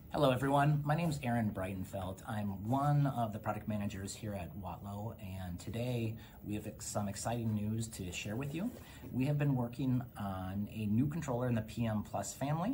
Hello everyone, my name is Aaron Breitenfeld. I'm one of the product managers here at Watlow, and today we have some exciting news to share with you. We have been working on a new controller in the PM Plus family.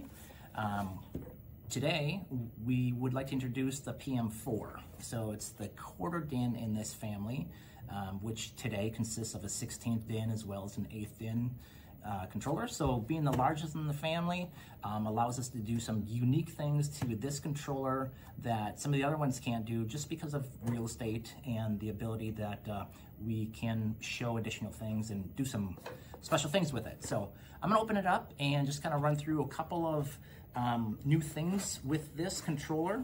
Today we would like to introduce the PM4. So it's the quarter DIN in this family, which today consists of a 16th DIN as well as an 8th DIN controller. So being the largest in the family allows us to do some unique things to this controller that some of the other ones can't do, just because of real estate and the ability that we can show additional things and do some special things with it. So I'm gonna open it up and just kind of run through a couple of new things with this controller.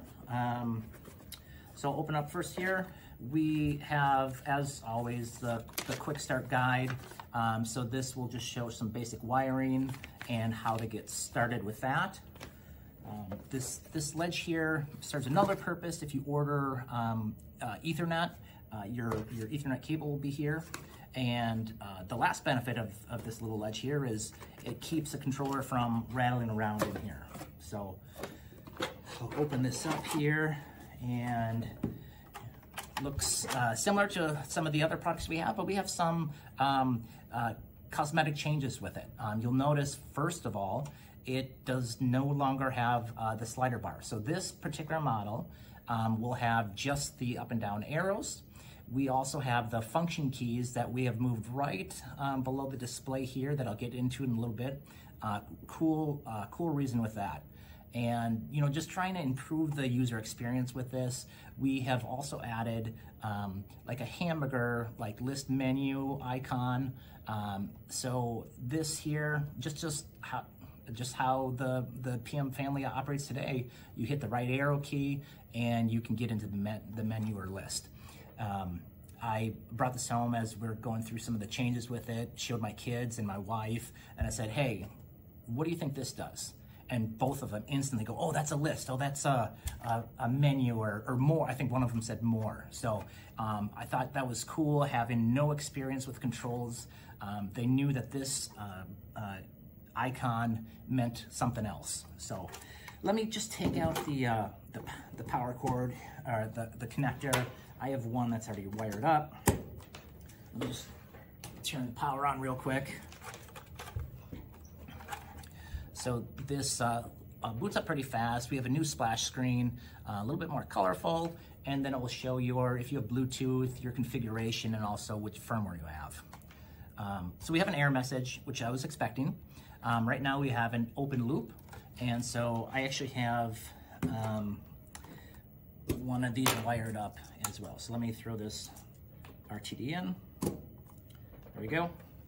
So I'll open up first here. We have, as always, the quick start guide. So this will just show some basic wiring and how to get started with that. This ledge here serves another purpose. If you order Ethernet, your Ethernet cable will be here. And the last benefit of this little ledge here is it keeps the controller from rattling around in here. So I'll open this up here, and looks similar to some of the other products we have, but we have some cosmetic changes with it. You'll notice, first of all, it does no longer have the slider bar. So this particular model will have just the up and down arrows. We also have the function keys that we have moved right below the display here that I'll get into in a little bit. Cool reason with that. And, you know, just trying to improve the user experience with this, we have also added like a hamburger, like list menu icon. So this here, just how the PM family operates today, you hit the right arrow key and you can get into the menu or list. I brought this home as we're going through some of the changes with it, showed my kids and my wife, and I said, hey, what do you think this does? And both of them instantly go, oh, that's a list. Oh, that's a menu or more. I think one of them said more. So I thought that was cool, having no experience with controls. They knew that this icon meant something else. So let me just take out the power cord, or the connector. I have one that's already wired up. Let me just turn the power on real quick. So this boots up pretty fast. We have a new splash screen, a little bit more colorful, and then it will show if you have Bluetooth, your configuration, and also which firmware you have. So we have an error message, which I was expecting. Right now we have an open loop, and so I actually have one of these wired up as well. So let me throw this RTD in. There we go.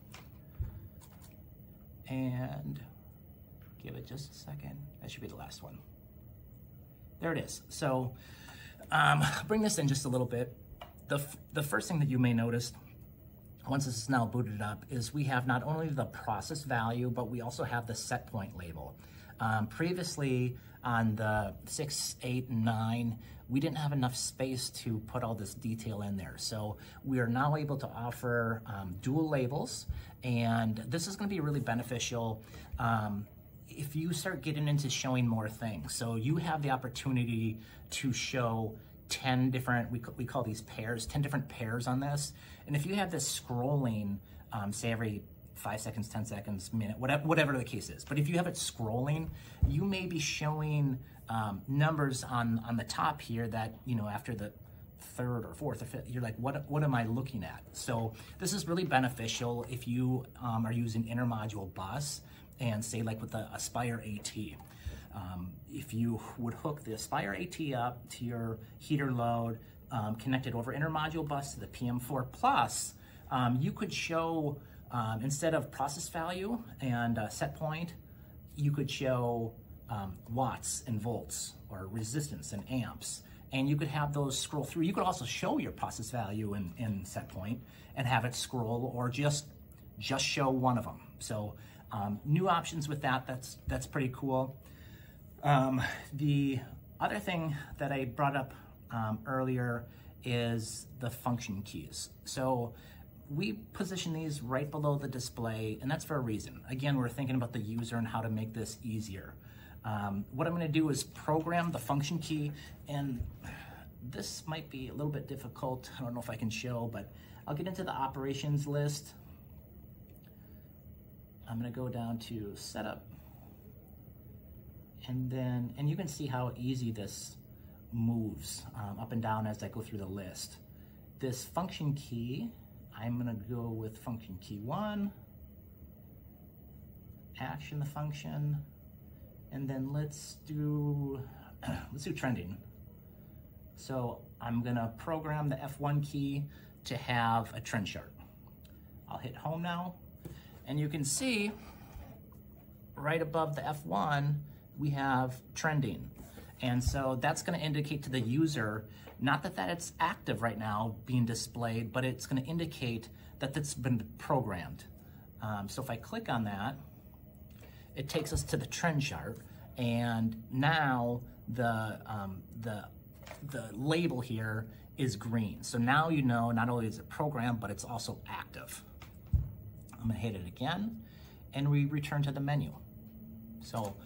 And give it just a second. That should be the last one. There it is. So bring this in just a little bit. The first thing that you may notice, once this is now booted up, is we have not only the process value, but we also have the set point label. Previously on the 6, 8, and 9, we didn't have enough space to put all this detail in there. So we are now able to offer dual labels, and this is going to be really beneficial if you start getting into showing more things. So you have the opportunity to show 10 different, we call these pairs, 10 different pairs on this. And if you have this scrolling, say every 5 seconds, 10 seconds, minute, whatever the case is. But if you have it scrolling, you may be showing numbers on the top here that, you know, after the third or fourth or fifth, you're like, what am I looking at? So this is really beneficial if you are using intermodule bus, and say like with the ASPYRE AT. If you would hook the ASPYRE AT up to your heater load, connect it over intermodule bus to the PM4 Plus, you could show, instead of process value and set point, you could show watts and volts, or resistance and amps, and you could have those scroll through. You could also show your process value and set point and have it scroll, or just show one of them. So new options with that's pretty cool. The other thing that I brought up earlier is the function keys. So we position these right below the display, and that's for a reason. Again, we're thinking about the user and how to make this easier. What I'm gonna do is program the function key, and this might be a little bit difficult. I don't know if I can show, but I'll get into the operations list. I'm gonna go down to setup, and you can see how easy this moves up and down as I go through the list. This function key, I'm gonna go with function key 1, action the function, and then let's do trending. So I'm gonna program the F1 key to have a trend chart. I'll hit home now, and you can see right above the F1, we have trending. And so that's gonna indicate to the user, not that it's active right now being displayed, but it's gonna indicate that it's been programmed. So if I click on that, it takes us to the trend chart, and now the label here is green. So now you know not only is it programmed, but it's also active. I'm gonna hit it again, and we return to the menu. So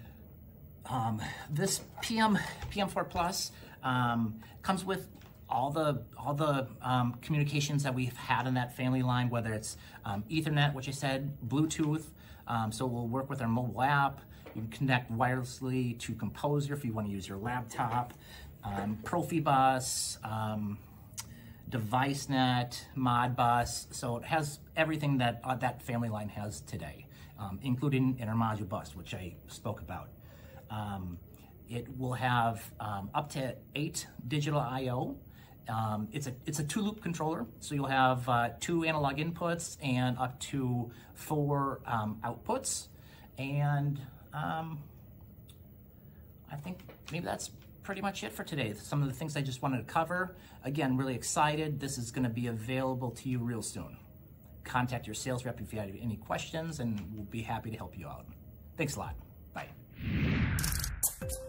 this PM4 Plus comes with all the communications that we've had in that family line, whether it's Ethernet, which I said, Bluetooth, so we'll work with our mobile app. You can connect wirelessly to Composer if you want to use your laptop, Profibus, DeviceNet, Modbus. So it has everything that that family line has today, including intermodule bus, which I spoke about. It will have up to 8 digital I/O. It's a 2-loop controller, so you'll have 2 analog inputs and up to 4 outputs. And I think maybe that's pretty much it for today. Some of the things I just wanted to cover. Again, really excited. This is going to be available to you real soon. Contact your sales rep if you have any questions, and we'll be happy to help you out. Thanks a lot. Bye.